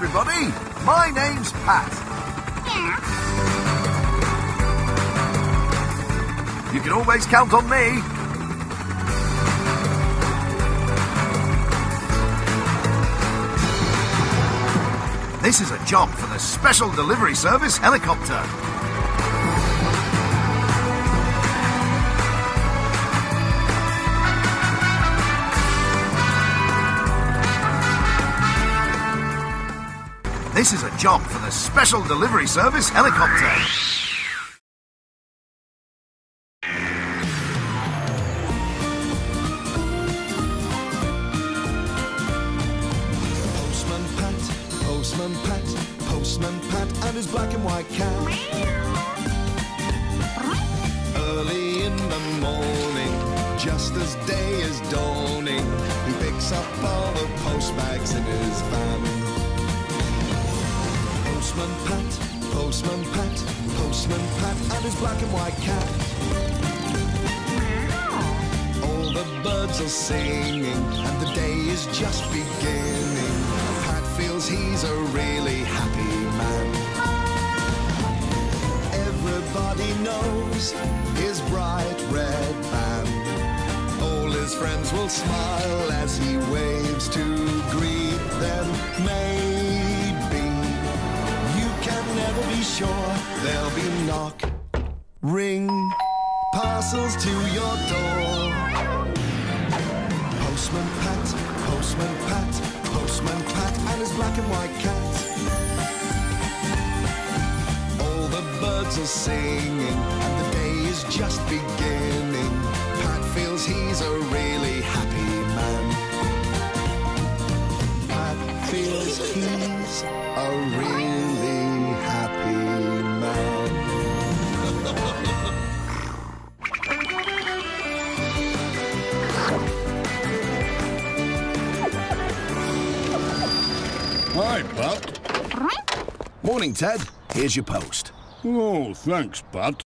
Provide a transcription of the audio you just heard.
everybody. My name's Pat. You can always count on me. This is a job for the Special Delivery Service helicopter. This is a job for the Special Delivery Service helicopter. Postman Pat and his black and white cat. Early in the morning, just as day is dawning, he picks up all the post bags in his van. Postman Pat, Postman Pat, Postman Pat and his black and white cat. All the birds are singing and the day is just beginning. Pat feels he's a really happy man. Everybody knows his bright red band. All his friends will smile as he waves to greet them. Maybe you can never be sure. There'll be knock, ring, parcels to your door. Postman Pat, Postman Pat, Postman Pat and his black and white cat. All the birds are singing and the day is just beginning. Pat feels he's a really happy man. Pat feels he's a really happy man. Hi, Pat. Morning, Ted. Here's your post. Oh, thanks, Pat.